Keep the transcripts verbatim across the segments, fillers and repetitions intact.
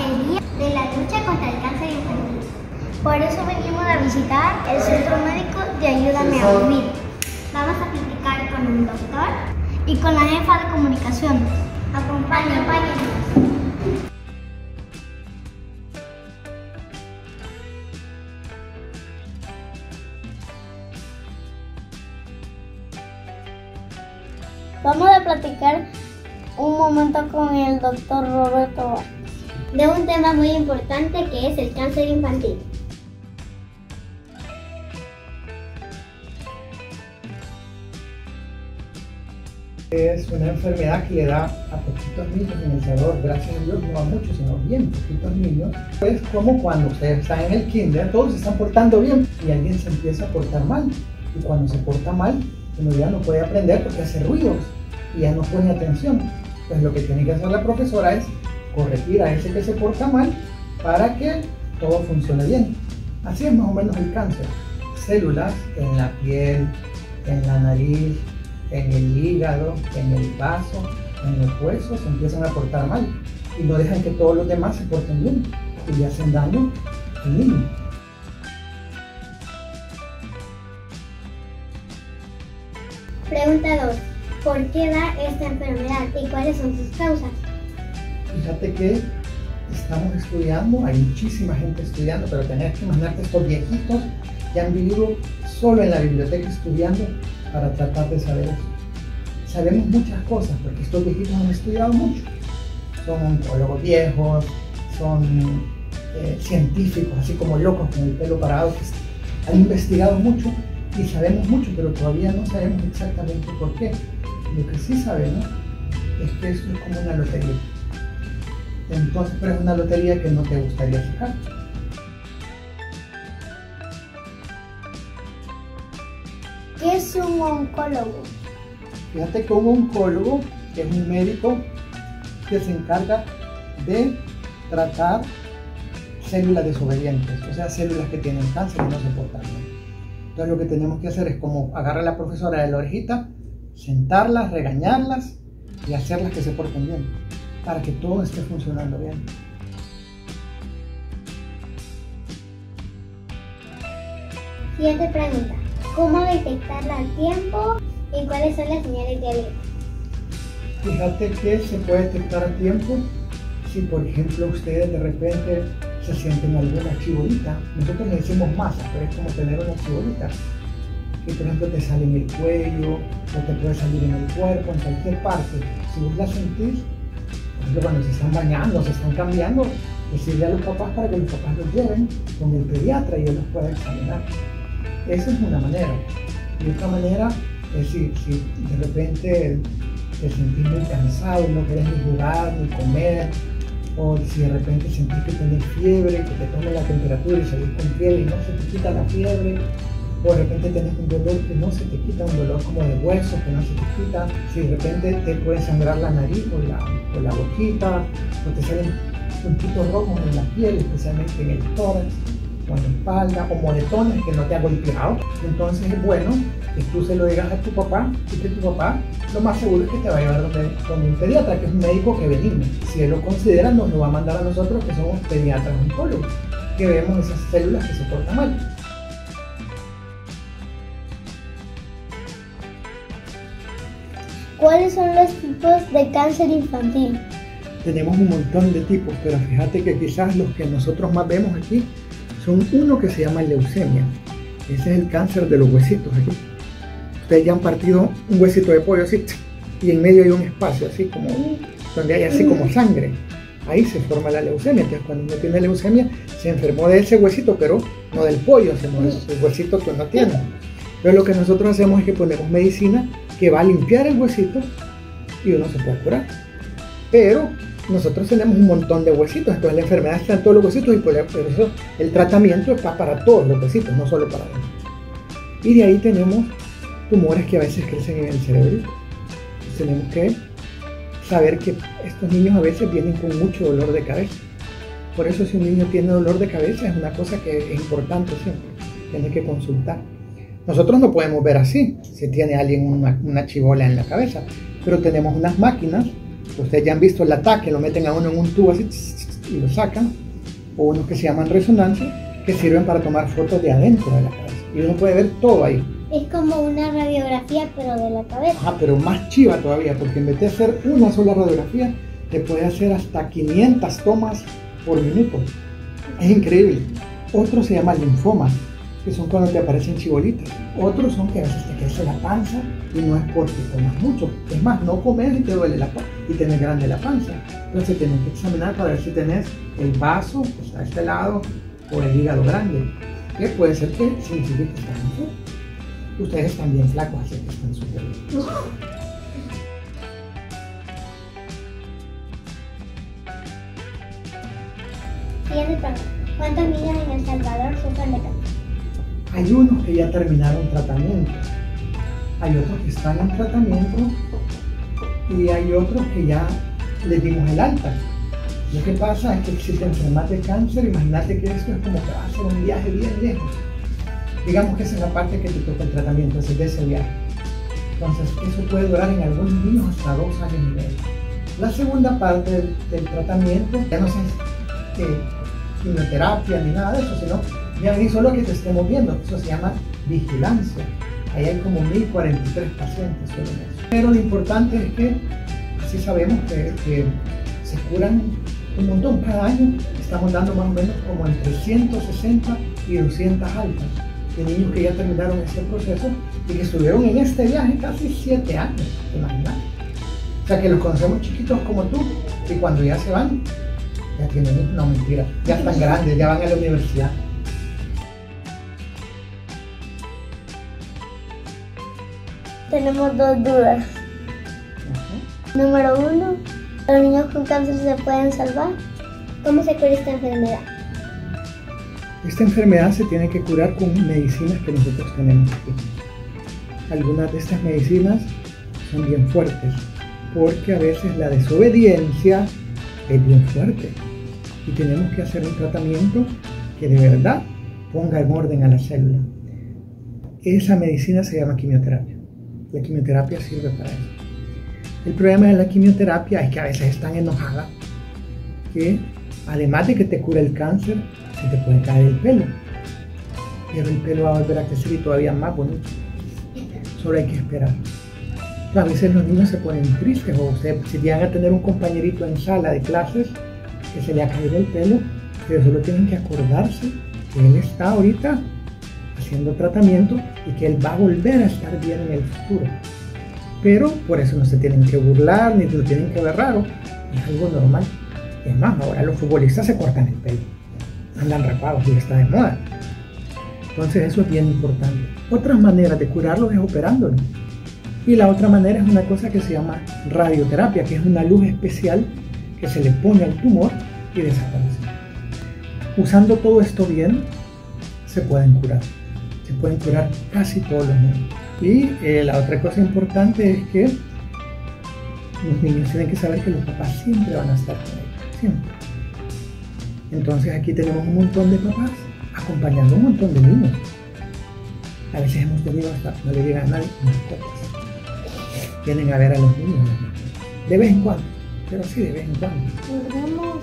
el Día de la Lucha contra el Cáncer Infantil. Por eso venimos a visitar el Centro Médico de Ayúdame a Vivir. Vamos a platicar con un doctor y con la jefa de comunicación. Acompáñenos. Vamos a platicar un momento con el doctor Roberto Vargas de un tema muy importante que es el cáncer infantil. Es una enfermedad que le da a poquitos niños en El Salvador, gracias a Dios, no a muchos, sino bien poquitos niños. Es como cuando ustedes están en el kinder, todos se están portando bien y alguien se empieza a portar mal. Y cuando se porta mal, uno ya no puede aprender porque hace ruidos y ya no pone atención. Entonces lo que tiene que hacer la profesora es corregir a ese que se porta mal para que todo funcione bien. Así es más o menos el cáncer. Células en la piel, en la nariz, en el hígado, en el vaso, en los huesos se empiezan a portar mal y no dejan que todos los demás se porten bien y le hacen daño al niño. Pregunta dos. ¿Por qué da esta enfermedad y cuáles son sus causas? Fíjate que estamos estudiando, hay muchísima gente estudiando, pero tenés que imaginarte estos viejitos que han vivido solo en la biblioteca estudiando para tratar de saber eso. Sabemos muchas cosas porque estos viejitos han estudiado mucho. Son oncólogos viejos, son eh, científicos, así como locos con el pelo parado, que han investigado mucho y sabemos mucho, pero todavía no sabemos exactamente por qué. Lo que sí sabemos es que esto es como una lotería. Entonces, pero es una lotería que no te gustaría sacar. ¿Qué es un oncólogo? Fíjate que un oncólogo es un médico que se encarga de tratar células desobedientes, o sea, células que tienen cáncer y no se portan bien. Entonces lo que tenemos que hacer es como agarrar a la profesora de la orejita, sentarlas, regañarlas y hacerlas que se porten bien, para que todo esté funcionando bien. Siguiente pregunta. ¿Cómo detectarla a tiempo y cuáles son las señales de alerta? Fíjate que se puede detectar a tiempo si, por ejemplo, ustedes de repente se sienten alguna chibolita. Nosotros le decimos masa, pero es como tener una chibolita. Que por ejemplo te sale en el cuello o te puede salir en el cuerpo, en cualquier parte. Si vos la sentís, por ejemplo, cuando se están bañando, se están cambiando, decirle a los papás para que los papás los lleven con el pediatra y él los pueda examinar. Esa es una manera. Y otra manera es si, si de repente te sentís muy cansado y no querés ni jugar, ni comer, o si de repente sentís que tenés fiebre, que te tome la temperatura y salís con fiebre y no se te quita la fiebre, o de repente tenés un dolor que no se te quita, un dolor como de hueso que no se te quita, si de repente te puede sangrar la nariz o la, o la boquita, o te salen puntitos rojos en la piel, especialmente en el tórax o en la espalda, o moretones que no te ha golpeado, entonces es bueno que tú se lo digas a tu papá y que tu papá lo más seguro es que te va a llevar donde, donde un pediatra, que es un médico que benigno. Si él lo considera, nos lo va a mandar a nosotros que somos pediatras oncólogos, que vemos esas células que se portan mal. ¿Cuáles son los tipos de cáncer infantil? Tenemos un montón de tipos, pero fíjate que quizás los que nosotros más vemos aquí son uno que se llama leucemia. Ese es el cáncer de los huesitos aquí. Ustedes ya han partido un huesito de pollo así, y en medio hay un espacio así como, donde hay así como sangre. Ahí se forma la leucemia. Entonces cuando uno tiene leucemia, se enfermó de ese huesito, pero no del pollo, sino del huesito que uno tiene. Entonces lo que nosotros hacemos es que ponemos medicina que va a limpiar el huesito y uno se puede curar. Pero nosotros tenemos un montón de huesitos, entonces la enfermedad está en todos los huesitos y por eso el tratamiento está para todos los huesitos, no solo para uno. Y de ahí tenemos tumores que a veces crecen en el cerebro. Entonces tenemos que saber que estos niños a veces vienen con mucho dolor de cabeza. Por eso si un niño tiene dolor de cabeza es una cosa que es importante siempre, tiene que consultar. Nosotros no podemos ver así, si tiene alguien una, una chibola en la cabeza, pero tenemos unas máquinas, ustedes ya han visto el ataque, lo meten a uno en un tubo así, y lo sacan, o unos que se llaman resonancia, que sirven para tomar fotos de adentro de la cabeza. Y uno puede ver todo ahí. Es como una radiografía, pero de la cabeza. Ajá, pero más chiva todavía, porque en vez de hacer una sola radiografía, te puede hacer hasta quinientas tomas por minuto. Es increíble. Otro se llama linfoma, que son cuando te aparecen chibolitas. Otros son que a veces te crece la panza y no es porque comas mucho. Es más, no comes y te duele la panza y tenés grande la panza. Entonces tienes que examinar para ver si tenés el vaso que está a este lado o el hígado grande, que puede ser que signifique que están enfermos. Ustedes están bien flacos, así que están súper bien. Siguiente pregunta. ¿Cuántos niños en El Salvador sufren de cáncer? Hay unos que ya terminaron tratamiento, hay otros que están en tratamiento y hay otros que ya les dimos el alta. Lo que pasa es que si te enfermas de cáncer, imagínate que esto es como que vas a hacer un viaje bien lejos. Digamos que esa es la parte que te toca el tratamiento, es de ese viaje. Entonces, eso puede durar en algunos niños hasta dos años y medio. La segunda parte del, del tratamiento, ya no sé qué quimioterapia ni nada de eso, sino ya ni solo que te estemos viendo, eso se llama vigilancia. Ahí hay como mil cuarenta y tres pacientes solo en eso. Pero lo importante es que así sabemos que, que se curan un montón. Cada año estamos dando más o menos como entre ciento sesenta y doscientas altas de niños que ya terminaron ese proceso y que estuvieron en este viaje casi siete años, ¿te imaginas? O sea que los conocemos chiquitos como tú y cuando ya se van, ya tienen, no mentira, ya están grandes, ya van a la universidad. Tenemos dos dudas. Uh-huh. Número uno, ¿los niños con cáncer se pueden salvar? ¿Cómo se cura esta enfermedad? Esta enfermedad se tiene que curar con medicinas que nosotros tenemos aquí. Algunas de estas medicinas son bien fuertes, porque a veces la desobediencia es bien fuerte y tenemos que hacer un tratamiento que de verdad ponga en orden a la célula. Esa medicina se llama quimioterapia. La quimioterapia sirve para eso. El problema de la quimioterapia es que a veces es tan enojada que además de que te cura el cáncer, se te puede caer el pelo. Pero el pelo va a volver a crecer y todavía más bonito. Solo hay que esperar. A veces los niños se ponen tristes o usted, si llegan a tener un compañerito en sala de clases que se le ha caído el pelo, pero solo tienen que acordarse que él está ahorita haciendo tratamiento y que él va a volver a estar bien en el futuro. Pero por eso no se tienen que burlar ni lo tienen que ver raro, es algo normal. Es más, ahora los futbolistas se cortan el pelo, andan rapados y está de moda. Entonces eso es bien importante. Otras maneras de curarlo es operándolo. Y la otra manera es una cosa que se llama radioterapia, que es una luz especial que se le pone al tumor y desaparece. Usando todo esto bien, se pueden curar. Se pueden curar casi todos los niños. Y eh, la otra cosa importante es que los niños tienen que saber que los papás siempre van a estar con ellos, siempre. Entonces aquí tenemos un montón de papás acompañando a un montón de niños. A veces hemos tenido hasta, no le llegan a nadie, mascotas. Vienen a ver a los niños, de vez en cuando, pero sí de vez en cuando. Jugamos,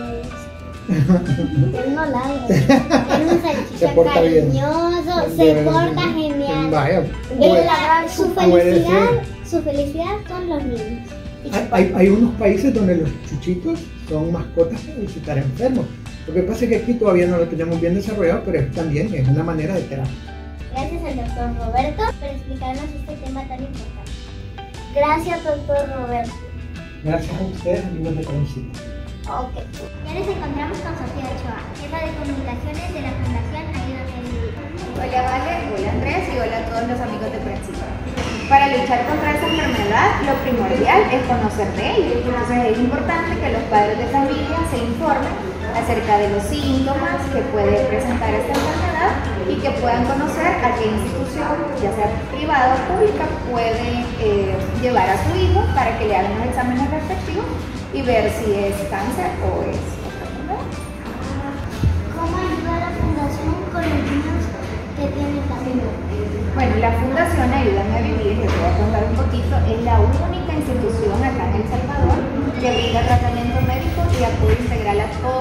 pues, él no ladra, es un salchicha cariñoso, se, se porta genial. Vaya, puede, la, su, felicidad, su felicidad son los niños. Hay, hay, hay unos países donde los chuchitos son mascotas para visitar enfermos. Lo que pasa es que aquí todavía no lo tenemos bien desarrollado, pero es, también es una manera de terapia. Gracias al doctor Roberto por explicarnos este tema tan importante. Gracias, doctor Roberto. Gracias a ustedes, amigos de Trencito. Ok. Ya nos encontramos con Sofía Ochoa, jefa de comunicaciones de la Fundación Ayúdame a Vivir. Hola Vale, hola Andrés y hola a todos los amigos de Trencito. Para luchar contra esta enfermedad, lo primordial es conocer de ella. Entonces es importante que los padres de familia se informen acerca de los síntomas que puede presentar esta enfermedad y que puedan conocer a qué institución, ya sea privada o pública, puede eh, llevar a su hijo para que le hagan los exámenes respectivos y ver si es cáncer o es otra enfermedad. ¿Cómo ayuda la Fundación con los niños que tienen cáncer? Bueno, la Fundación Ayúdame a Vivir, les voy a contar un poquito, es la única institución acá en El Salvador que brinda tratamiento médico y apoyo integral a todos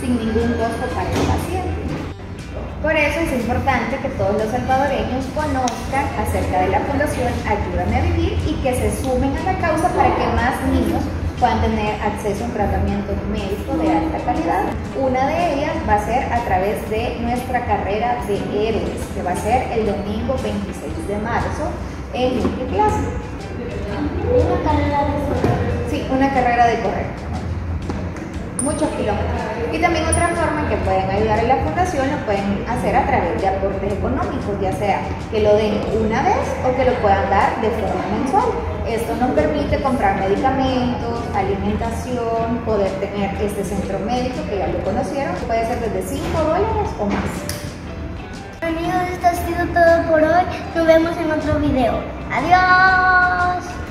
sin ningún costo para el paciente. Por eso es importante que todos los salvadoreños conozcan acerca de la Fundación Ayúdame a Vivir y que se sumen a la causa para que más niños puedan tener acceso a un tratamiento médico de alta calidad. Una de ellas va a ser a través de nuestra carrera de héroes, que va a ser el domingo veintiséis de marzo en Multiclase. Una carrera de correr. Sí, una carrera de correr. Muchos kilómetros. Y también otra forma en que pueden ayudar a la fundación lo pueden hacer a través de aportes económicos, ya sea que lo den una vez o que lo puedan dar de forma mensual. Esto nos permite comprar medicamentos, alimentación, poder tener este centro médico que ya lo conocieron, que puede ser desde cinco dólares o más. Amigos, esto ha sido todo por hoy. Nos vemos en otro video. Adiós.